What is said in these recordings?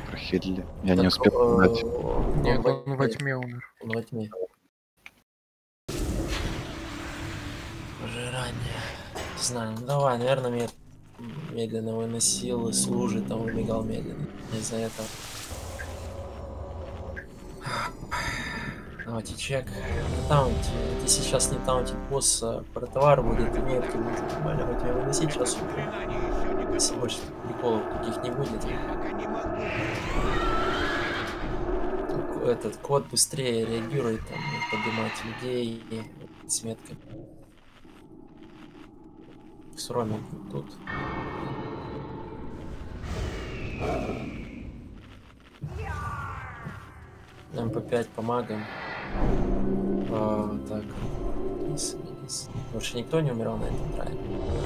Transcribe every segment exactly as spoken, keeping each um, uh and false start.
прохилили. Я Так, не успел дать. Нет, он во тьме умер. Он во тьме. Уже ранее. Не знаю, ну давай, наверное, мне медленно выносил и служит, там выбегал медленно. Из-за этого. Давайте чек. На таунте. Если сейчас не таунтит босс, про товар будет, и нефти будет нормально во тьме выносить, сейчас утро. Если больше приколов таких не будет. Этот код быстрее реагирует, там, поднимать людей с метками. С Роми тут. эм пэ пять помогаем. А, так. Низ, низ. Больше никто не умирал на этом трае.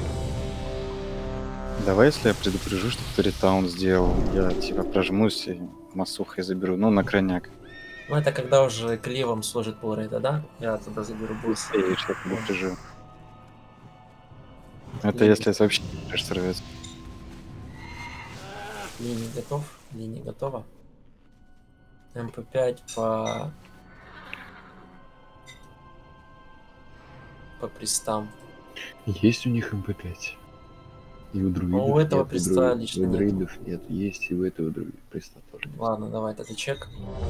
Давай, если я предупрежу, что кто ретаун сделал, я типа прожмусь и массухой заберу. Ну, на крайняк. Ну, это когда уже кливом сложит полрейда, да? Я туда заберу босса. И что предупрежу. Это если вообще сорвется. Линия готов? Линия готова? эм пэ пять по... по пристам. Есть у них эм пэ пять. И у друидов Но у этого нет, приста у друид, лично у нет. друидов нет. Есть и у этого друид, приста тоже нет. Ладно, давай, это чек.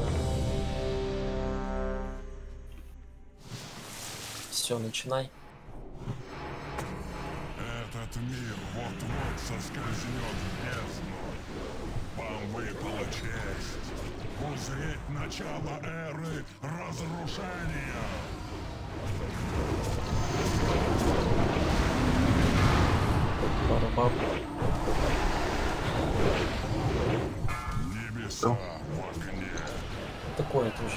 Все, начинай. Этот мир вот-вот соскользнет в бездну. Вам выпала честь узреть начало эры разрушения. Пару баб. Небеса в огне. Такое тоже.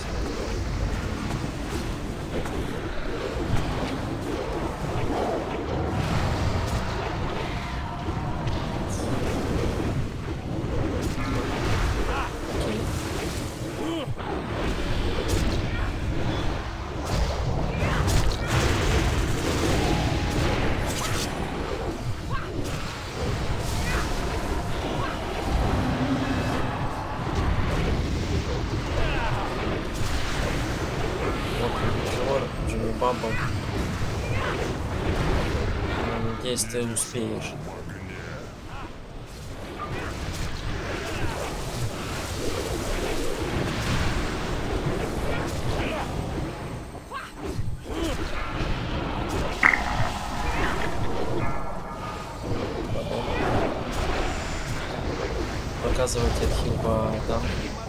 Баба. Надеюсь, ты успеешь. Показывать отхил по там.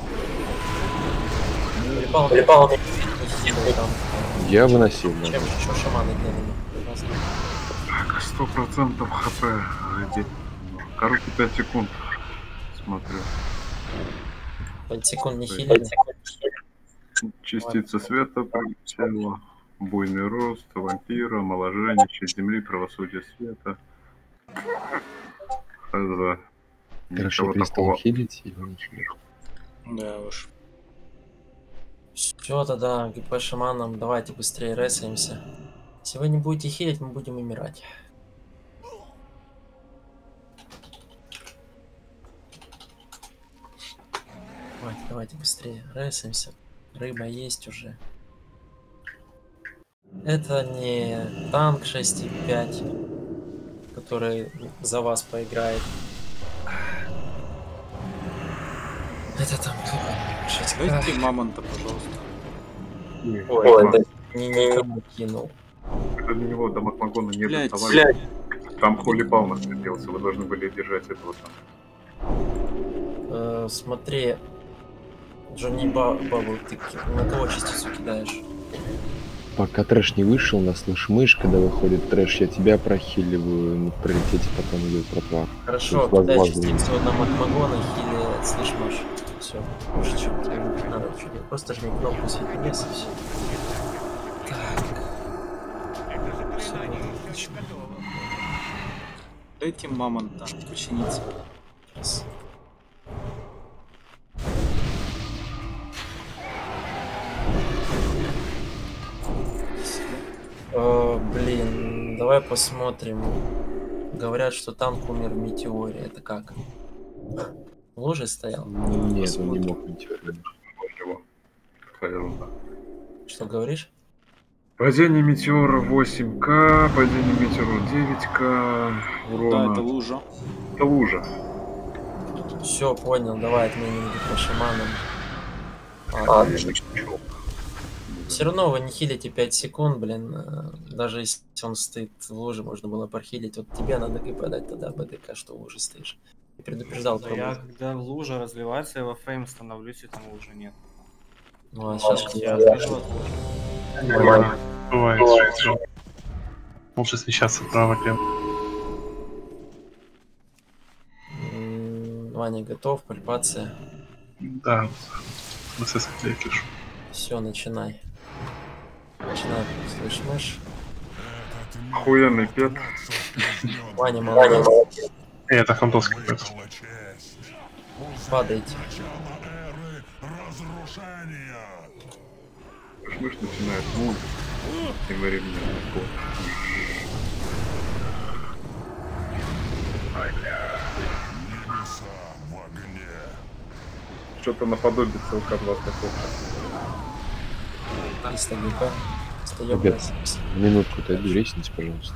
Припал, припал, там. Я выносил. Чем еще шаманы делали? сто процентов хп. Короткий пять секунд. Смотрю. пять секунд не хилили. Частица света прилетела. Буйный рост, вампира, моложение, щит земли, правосудие света. Хз. Хорошо, перестал хилить и его не хилит. Да уж. Все, тогда ГП шаманом, давайте быстрее ресаемся. Если вы не будете хилить, мы будем умирать. Давайте, давайте быстрее ресаемся. Рыба есть уже. Это не танк шесть и пять, который за вас поиграет. Это там шесть. Дайте мамонта, пожалуйста. Ой, это не никому кинул. Для него до Макмагона не Блядь, доставали. Там Холли Палм находился, вы должны были держать этого там. Э, смотри, Джонни Бабл, ты на кого частицу кидаешь? Пока трэш не вышел, на слышь мышь, когда выходит трэш, я тебя прохиливаю, не в приоритете, потом идет протвар. Хорошо, кидай частицу на Макмагона, хили, слышь, Маш. Все, больше чем тебе не надо ничего делать. Просто жми кнопку светлес и все. Так. Все отлично. Дайте мамонта починиться. Сейчас. О, блин, давай посмотрим. Говорят, что танк умер в метеоре. Это как? В луже стоял? Нет, он не мог метеор. Его. Какая ерунда. Что говоришь? Падение метеора восемь ка, падение метеора девять ка, Да, урона. это лужа. Это лужа. Все, понял, давай отменим гипрошаманом. А, А, я не чё. все равно вы не хилите пять секунд, блин. э, Даже если он стоит в луже, можно было прохилить. Вот тебе надо ГП дать тогда БДК, что в луже стоишь. И предупреждал Да про я лужу. когда лужа разливается, я во фрейм становлюсь, и там лужи нет. Ну а сейчас Я отхожу от лужи. Бывает, бывает, что лучше смещаться вправо-лево. Ваня готов, пальпация. Да, процесс кликаешь. Все, начинай. Начинай, слышь, мышь. Этот мир Охуенный пет. вот соскользнет Ваня, в молодец. И это хантовский пэт. выпала честь. Падайте. Начало эры разрушения. Мышь начинает муть. И говорит мне, «Год». Небеса в огне. Что-то наподобие ЦЛК двадцать такого. триста ГП. Встаем, Ребят. просимся. Минутку отойду, речните, пожалуйста.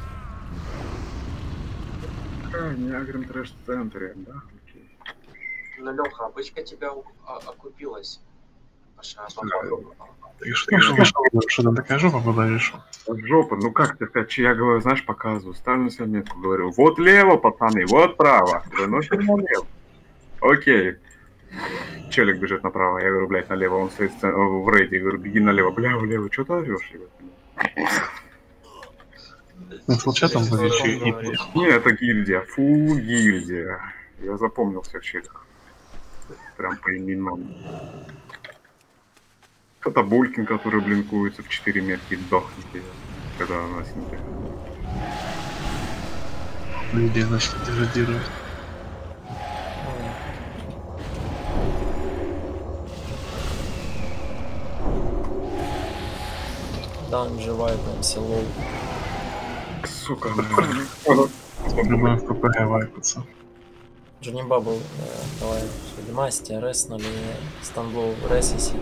А, не агрим трэш в центре, да? Окей. Ну, Леха, обычка тебя у- а- окупилась. Паша, попробуй. Так что ты решил, что там такая жопа была, решил? Жопа, ну как ты сказать, я говорю, знаешь, показываю, ставлю на себя метку, говорю, вот лево, пацаны, вот право. Выносим налево. Окей. Челик бежит направо, я говорю, блядь, налево, он стоит в цен- в рейде, я говорю, беги налево, бля, влево, что ты орешь? Я говорю, Ну, случай там были Что чи- он говорит? не, это гильдия, фу, гильдия. Я запомнил всех челиков. Прям по именам. Это Булькин, который блинкуется в четыре метки, дохнет, когда она с ним. Где, значит, деградирует. Дан живая, прям село. Сука, Любой в ПП вайпаться. Джонни Бабл, э, давай, Масти, реснули, Станблоу, ресиси.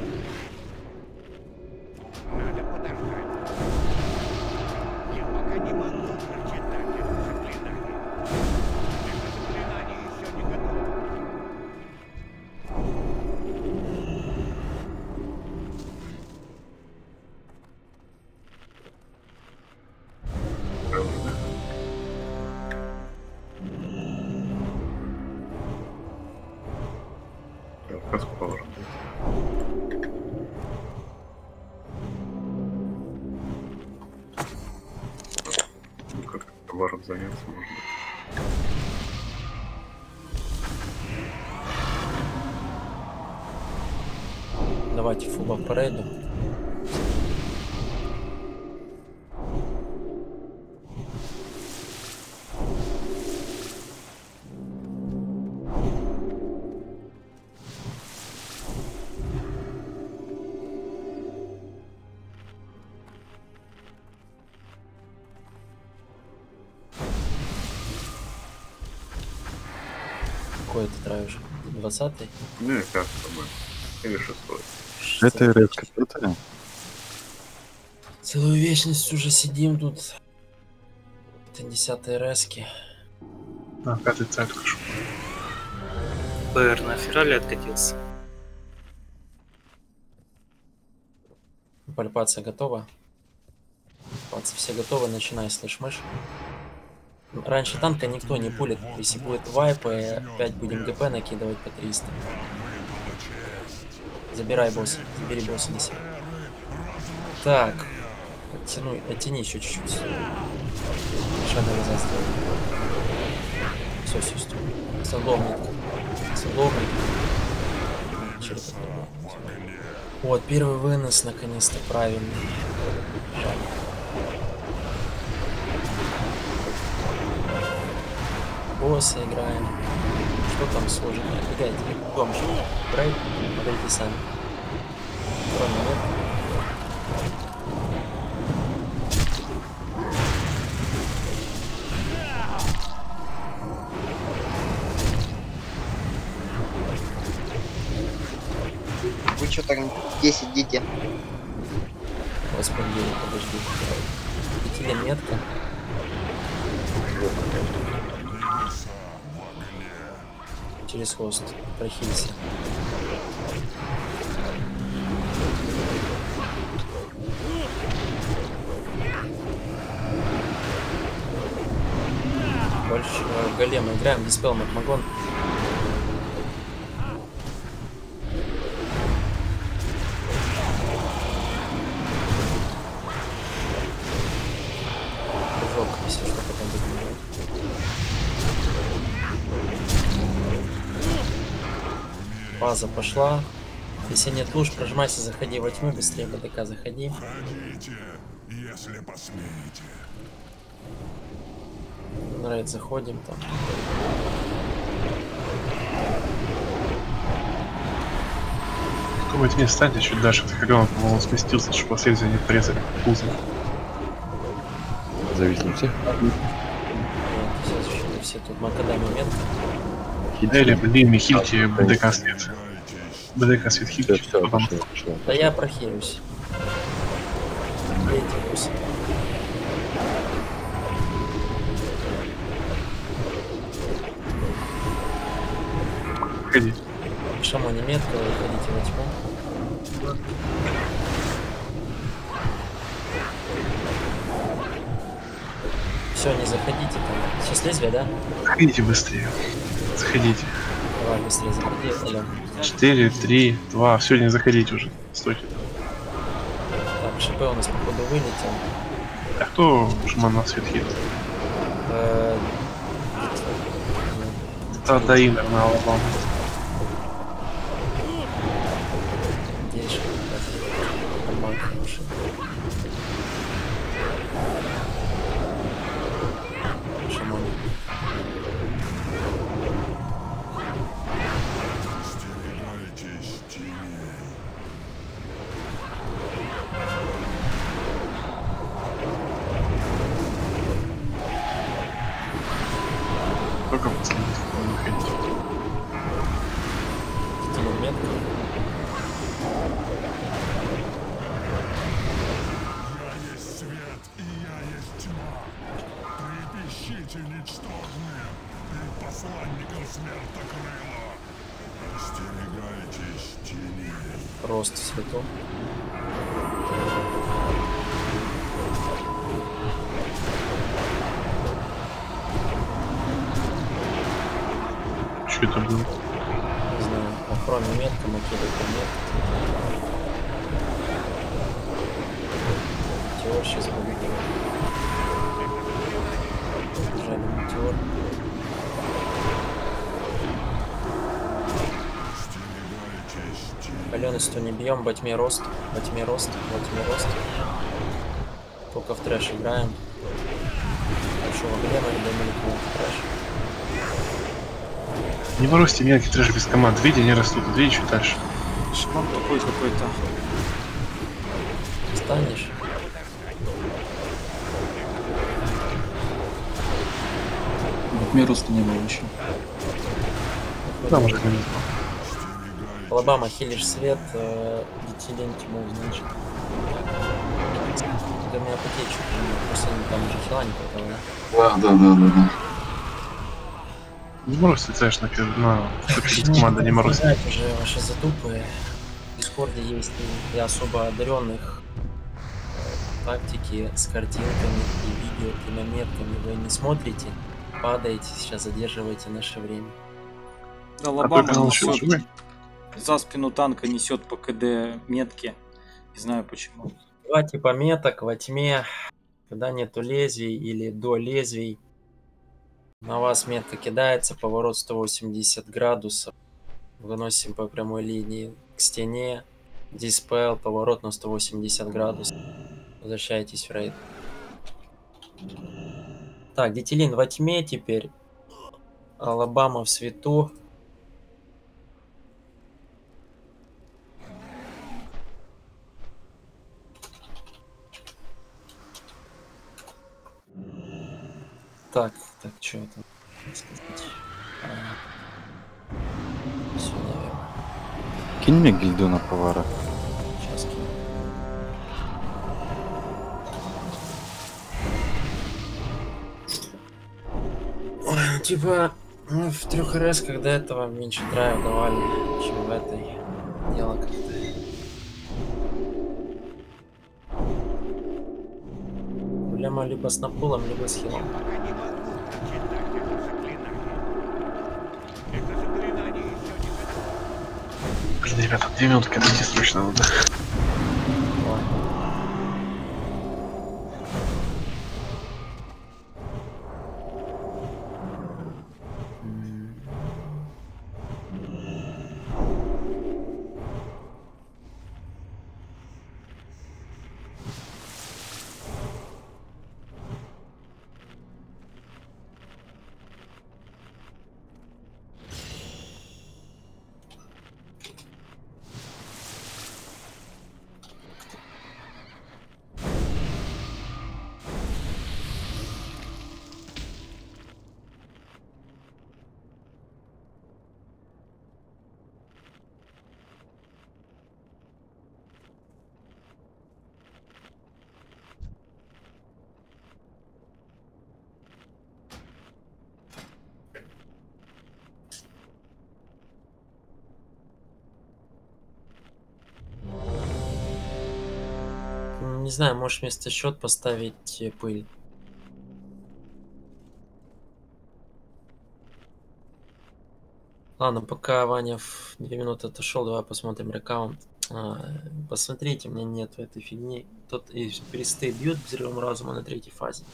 каску положим. Ну, как товаром заняться можно. Давайте фуба по рейду. Какой ты травишь? двадцатый? Не, пятый, по-моему. Или шестой. Это редко. Это Целую вечность уже сидим тут. Это десятые рески. А, пятый царь пошел. БР на Феррале откатился. Пальпация готова. Пальцы все готовы, начинай, слышь, мышь. Раньше танка никто не пулит. Если будет вайп, опять будем ГП накидывать по триста. Забирай босса, забери босса на себя. Так. Оттяну, оттяни еще чуть-чуть. Шагом заставил. Все, все, все. Сандовник. Сандовник. Черт. Вот, первый вынос, наконец-то, правильный. Жаль. Босса играем. Что там сложно? Бегайте, дом же. Брейк, подойди сами. Кроме нет. что там десять дети. Господи, подожди. Детили метка. Через хост. Прохилься. Больше э, голем играем, диспел Макмагон. Прыжок, если что, потом будет. База пошла. Если нет луж, прожимайся, заходи во тьму, быстрее БДК заходи. Ходите, если посмеете. Рейд заходим там. Какой тьме станьте чуть дальше, так как он, по-моему, сместился, чтобы последствия не порезали пузо. Зависнем всех. Все, все тут Макадами метка. Или, блин, хильте БДК свет. БДК свет Все, хильте. все, пошло, пошло. Да я прохилюсь. Бейте гусь. Ходи. Шамоне метка, вы ходите во тьму. Все, не заходите там. Сейчас лезвие, да? Заходите быстрее. Заходите. Давай быстрее заходи, алё. четыре, три, два. Все, не заходите уже. Стойте. Так, ШП у нас походу вылетел. А кто шаман на свет хит? Э, Это Даинер на Алабаму. Где еще? Арман хороший. Шамон. Остерегайтесь теней. Только пацаны, не выходите. Тянул метку. Я есть свет, и я есть тьма. Трепещите, ничтожные, перед посланником смертокрыла. Остерегайтесь теней. Рост цветов. Что это было? Не знаю, по хроме метка, макеты метка. Метеор сейчас будет. Жаль, метеор. Остерегайтесь теней. Каленостью не бьем, во тьме рост, во тьме рост, во тьме рост. Только в трэш играем. Еще во время думали, в трэш. Не морозьте мелкий трэш без команд. Види не растут, две чуть дальше. Шмон такой какой-то. Станешь? Вот мне роста не было еще. Да, может, не Алабама, хилишь свет, э, детилень тьму, значит. Для меня потечь, просто там уже хила не хватало. Да, да, да, да, да. Не морозьте трэш на пер- на без команды, не морозьте. Знаете уже ваши затупы. В Дискорде есть и особо одаренных э, тактики с картинками и видео, и наметками. Вы не смотрите, падаете, сейчас задерживаете наше время. Да, А Лобама ты канал еще несет живой? за спину танка, несет по КД метки. Не знаю почему. Два типа меток во тьме, когда нету лезвий или до лезвий. На вас метка кидается, поворот сто восемьдесят градусов. Выносим по прямой линии к стене. Диспел, поворот на сто восемьдесят градусов. Возвращайтесь в рейд. Так, Детилин во тьме теперь. Алабама в свету. Так, так, что это сказать? А, всё, наверное. Кинь мне гильду на повара. Сейчас кину. Ой, ну типа, ну, в трех РС, когда этого меньше драйва давали, чем в этой. Дело как-то. Проблема либо с напулом, либо с хилом. Блин, ребята, две минутки, отойти срочно надо. Не знаю, можешь вместо счет поставить э, пыль. Ладно, пока Ваня в две минуты отошел, давай посмотрим рекаунт. А, посмотрите, у меня нет этой фигни. Тот и пересты бьют взрывом разума на третьей фазе.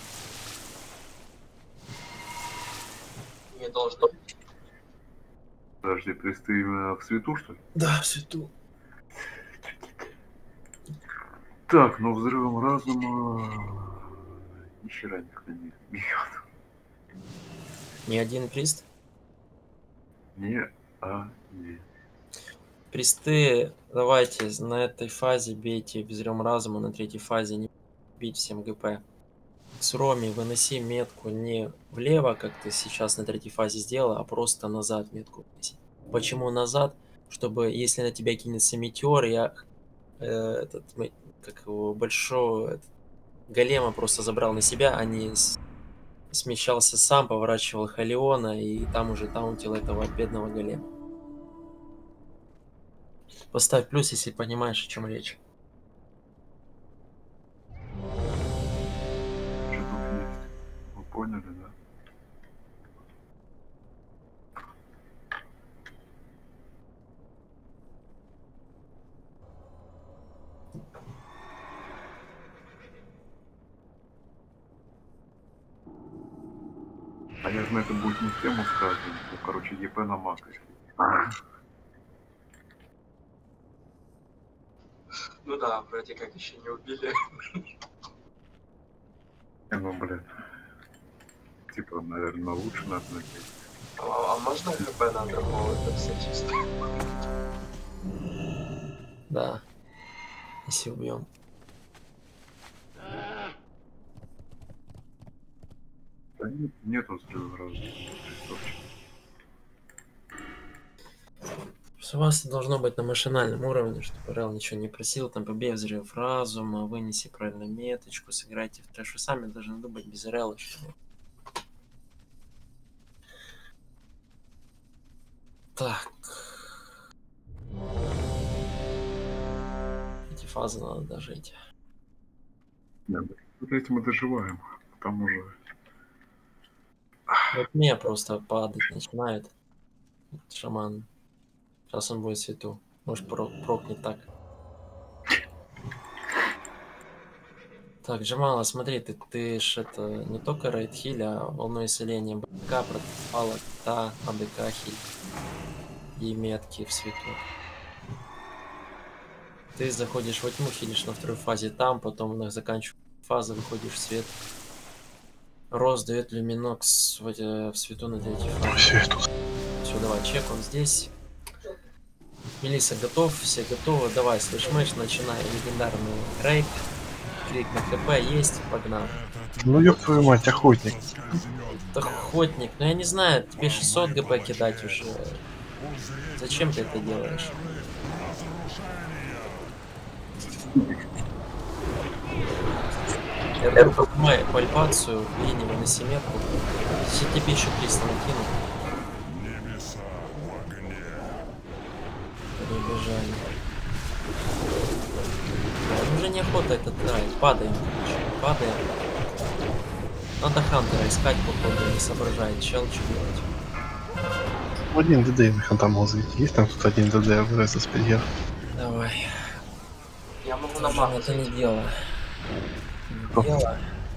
Не должно быть. Подожди, присты именно в свету, что ли? Да, в свету. Так, ну взрывом разума... Ни хера никто не бьет. Не один прист? Не, а, не. Присты, давайте на этой фазе бейте взрывом разума, на третьей фазе не бить всем ГП. С Роми выноси метку не влево, как ты сейчас на третьей фазе сделала, а просто назад метку выноси. Почему назад? Чтобы, если на тебя кинется метеор, я э, этот, как его, большого этот, голема просто забрал на себя, а не с, смещался сам, поворачивал Халиона, и там уже таунтил этого бедного голема. Поставь плюс, если понимаешь, о чем речь. Что тут есть? Вы поняли, да? Наверное, это будет не тему сказать, ну, короче, ЕП на мак. Ну да, вроде как еще не убили. Ну, блин. Типа, наверное, лучше надо надеть. А, а можно ХП на другого, это все чисто? Да. Если убьем. Да нет, нету взрыва разума. У вас должно быть на машинальном уровне, чтобы Рел ничего не просил, там побей взрыв разума, вынеси правильно меточку, сыграйте в трэш. Вы сами должны думать без Рела, чтобы... Так. Эти фазы надо дожить. Да, вот этим мы доживаем. Там уже... Вот мне просто падать начинает. Шаман. Сейчас он будет в свету. Может про прокнет так. Так, Джамала, смотри, ты, ты ж это не только рейд хиль, а волной исцеления БК, протопала, та, АДК хиль и метки в свету. Ты заходишь во тьму, хилишь на второй фазе там, потом у нас заканчивается фаза, выходишь в свет. Рост дает люминокс в, в свету на третьей фазе. Все, давай, чек, он здесь. Мелисса готов, все готовы. Давай, слышь, мышь, начинай. Легендарный рейд. Крик на КП есть, погнал. Ну ёб твою мать, охотник. Охотник, ну я не знаю, тебе шестьсот ГП кидать уже. Зачем ты это делаешь? Я беру поднимаю пальпацию, линию на семерку. Если тебе еще триста накину. Перебежали. Да, уже неохота это тратить. Падаем, короче. Падаем. Надо Хантера искать, походу, не соображает чел, что делать. Один ДД на Ханта мог зайти. Есть там тут один ДД в РС Спидьер? Давай. Я могу Это на уже мапу это не зайти. дело. Не дело.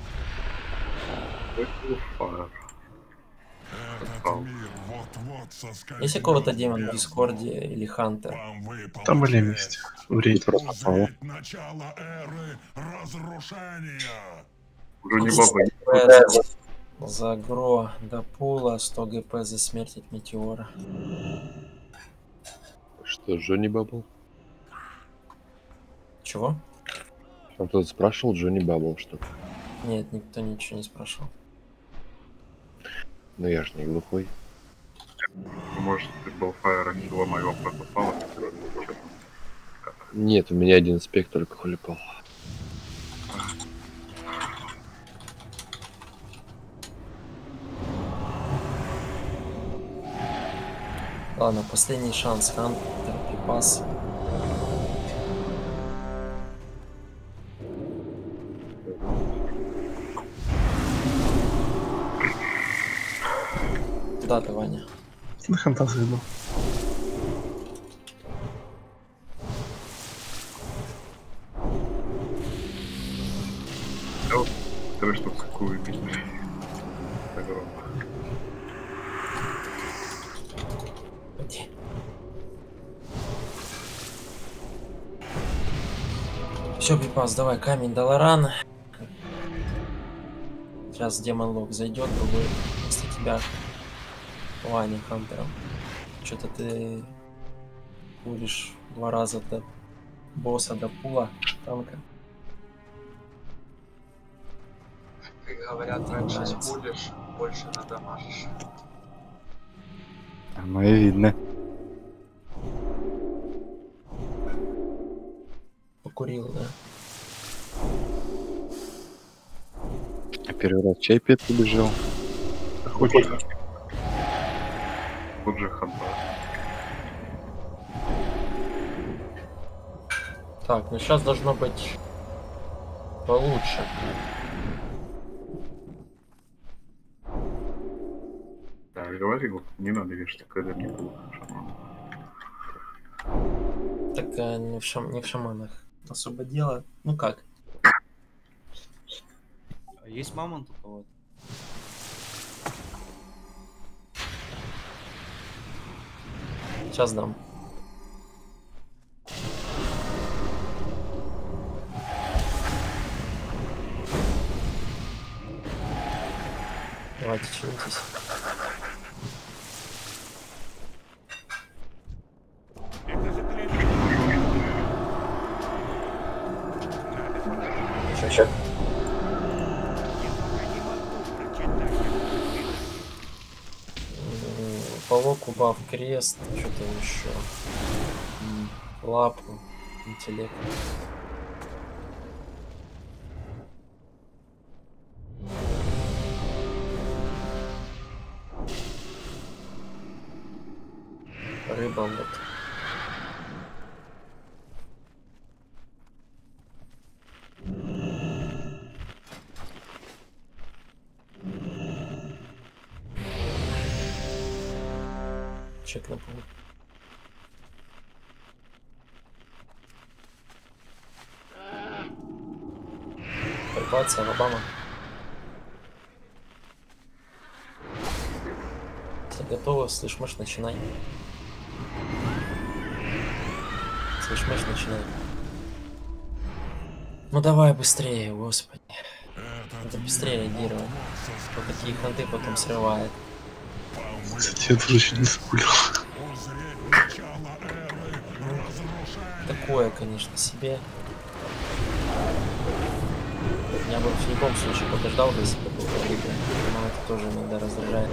Есть у кого-то демон в Дискорде или Хантер? Там были вместе. В рейде. Начало эры разрушения. Уже не баба. За гро до пула, сто гп за смерть от метеора. Что, Джонни Бабл? Чего? Там кто-то спрашивал Джонни Бабл, что? Нет, никто ничего не спрашивал. Ну я ж не глухой. Может, ты был фаера хила моего протопала? Нет, у меня один спек только хулипал. Ладно, последний шанс. Хантер, припас. Куда ты, Ваня? На Ханта зайду. Давай что какую пить. Все, припас, давай камень Даларан. Сейчас демон лог зайдет, другой после тебя. Ваня Хантером. Что-то ты будешь два раза до босса, до пула танка. Как говорят, раньше спулишь, больше надамажишь. Оно и видно. Покурил, да? А первый раз чай пить убежал. Хочешь? Вот же Ханта. Так, ну сейчас должно быть получше. Да, говорил, не надо вешать, когда не было шамана. Так а, не, в шам... не в шаманах особо дело. Ну как? А есть мамонт у кого-то? Сейчас дам. Давайте чинитесь. Сейчас, сейчас. Полок, убав, крест, что-то еще. Лапу, интеллект. Рыба вот. Чек на пол. Припаться, Алабама. Если готово, слышь, мышь, начинай. Слышь, мышь, начинай. Ну давай быстрее, господи. Надо быстрее реагировать. Вот такие ханты потом срывает. Кстати, я тоже еще не спулил. Такое, конечно, себе. Я бы в любом случае подождал, если бы был победа. Но это тоже иногда раздражает.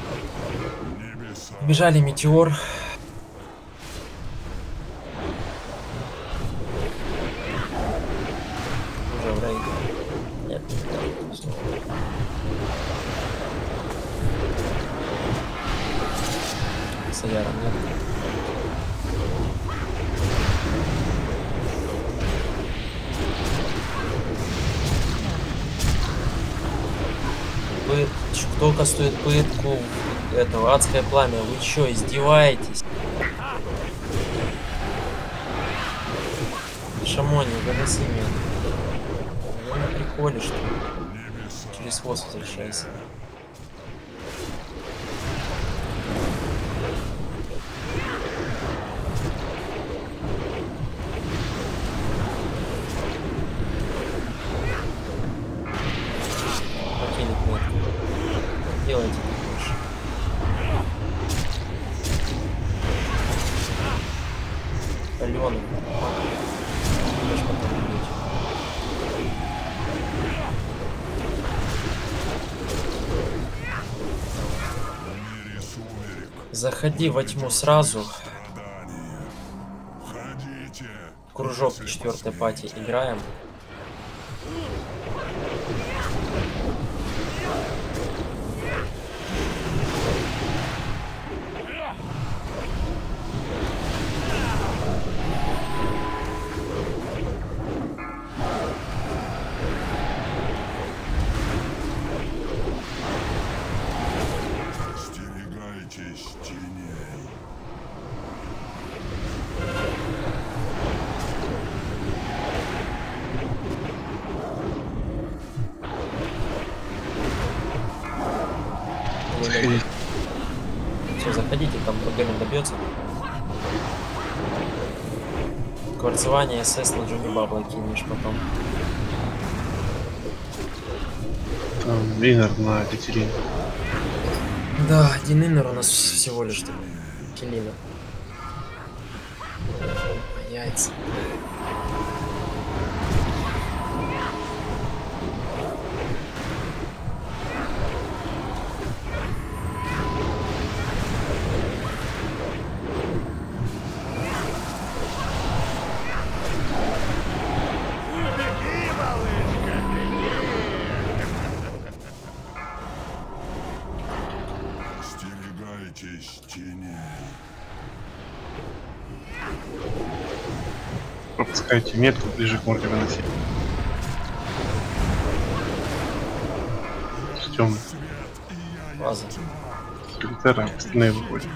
Бежали метеор. Стояра нет. Пыт... Кто кастует пытку этого адское пламя? Вы чё, издеваетесь? Шамони, выноси меня. Я на приколе, что ли? Через хвост возвращайся. Покинет метку. Делайте так больше. Калёный. Заходи во тьму сразу. Кружок четвертой пати играем. Все, заходите, там Бургерин добьется. Кварцевание СС на Джонни Бабла кинешь потом. Там Иннер на Катерине. Да, один Иннер у нас всего лишь Келина. Яйца. Пропускайте метку ближе к морге выносить. Темный. База. Солитера остальные выходят.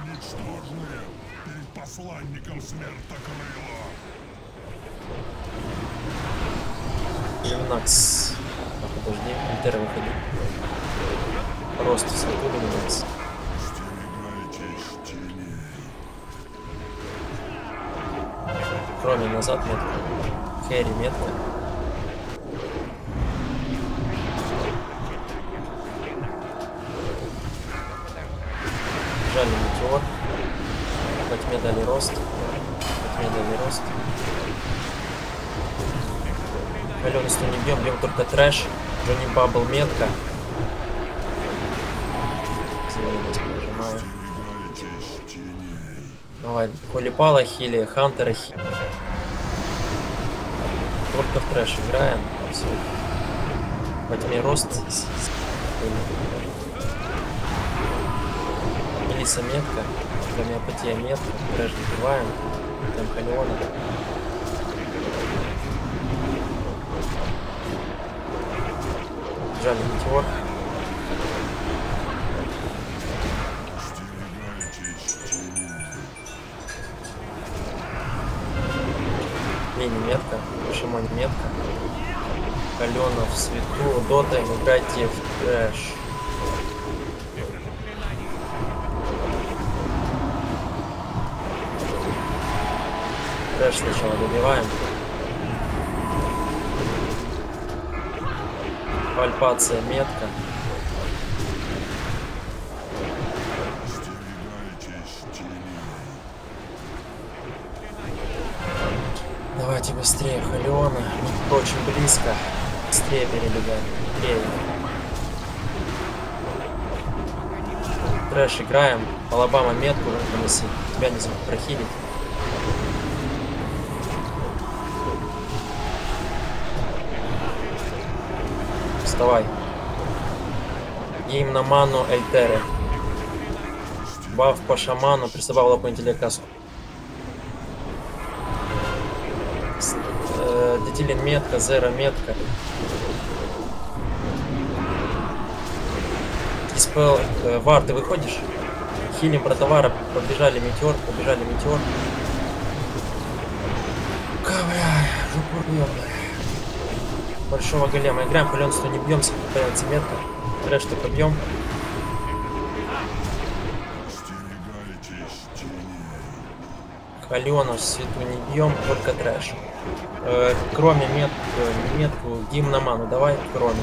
Люминакс. А, подожди, Альтера выходи. Рост с Люминакс. Кроме назад метка. Хэри метка. Жали метеор. Во тьме дали рост. Во тьме дали рост. Каленый сто не бьем, бьем только трэш. Джонни Бабл метка. Нажимаю. Давай, Холипала хили, Хантера хили. Только в трэш играем. Все. Во тьме рост. Мелиса метка. Гомеопатия метка. Трэш добиваем. Там Халиона. Джали метеор. Мини метка, Шимонь метка. Калена в свету, Дота, играйте в трэш. Трэш сначала добиваем. Пальпация метка. Давайте быстрее, Халиона. Очень близко. Быстрее перебегаем. Быстрее. Трэш играем. Алабама метку вынеси. Тебя не забудь прохилить. Вставай. Гейм на ману Эльтеры. Баф по шаману, присобавила по интеллекасу. Детилин метка, зеро метка. Диспел, э, Вар, ты выходишь? Хилим про товара, побежали метеор, побежали метеор. Бля, жопу бьем, бля. Большого голема. Играем, холенство не бьемся, появится метка. Трэш только бьем. Халена в свету не бьем, только трэш. Э, кроме метку, не метку, гимн на ману, давай, кроме.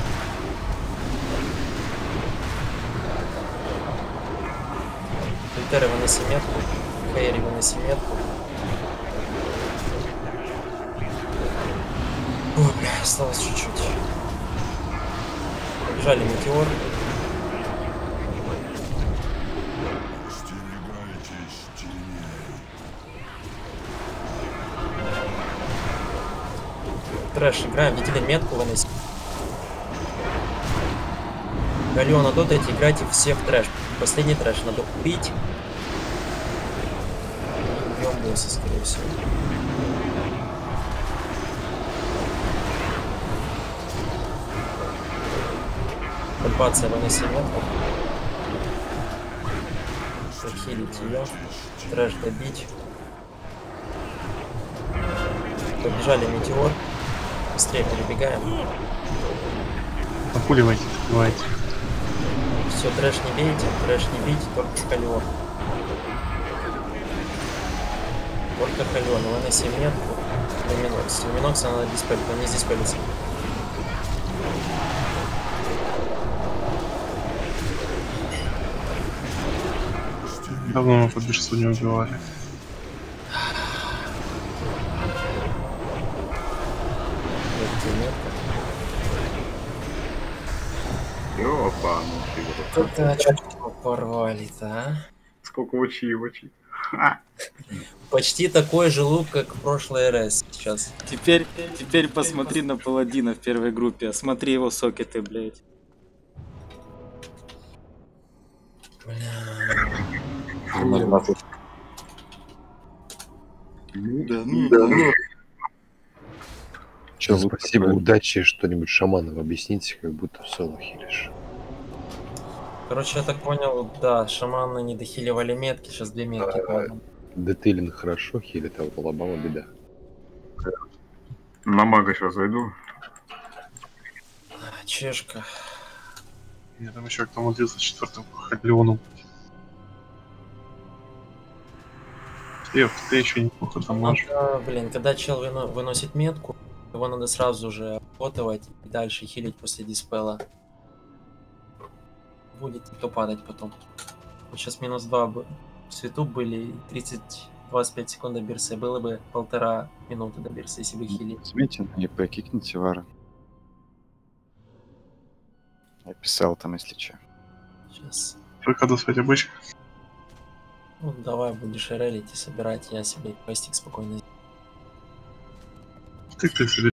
Альтеры выноси метку, Фейри выноси метку. Ой, бля, осталось чуть-чуть. Побежали метеор. Трэш играем, видели метку выноси. Галеона дотайте, играйте все в трэш. Последний трэш надо убить. Убьем босса, скорее всего. Подбаться выноси метку. Захилить ее. Трэш добить. Побежали метеор. Быстрее перебегаем. Напуливайте, добивайте. Все, трэш не бейте, трэш не бейте, только халион. Только халион. Выноси метку. Люминокс. Люминокса надо диспелить, но не диспелится. Давно мы по бешенству не убивали. Ёпа, ну ты это что порвали-то, а? Сколько учи, учи. Почти такой же лук, как в прошлый РС сейчас. Теперь, теперь посмотри на паладина в первой группе. Смотри его сокеты, блядь. Бля. Да ну, да ну. Че, спасибо, удачи, что-нибудь шаманов объясните, как будто в соло хилишь. Короче, я так понял, да, шаманы не дохиливали метки, сейчас две метки. А, Детейлин хорошо хилит, а вот Алабама беда. На мага сейчас зайду. Чешка. Я там еще кто молился четвертым Халиону. Ты, ты еще неплохо там можешь. Надо, блин, когда чел выно выносит метку, его надо сразу же отводить и дальше хилить после диспела. Будет то падать потом. Вот сейчас минус два бы в свету были, тридцать двадцать пять секунд до бирсы, было бы полтора минуты до бирсы, если бы хилить. Возьмите на ЕП, кикните Вара. Я писал там, если че. Сейчас. Только достать обычно. Ну давай будешь релить и собирать, я себе квестик спокойно. Ты, ты себе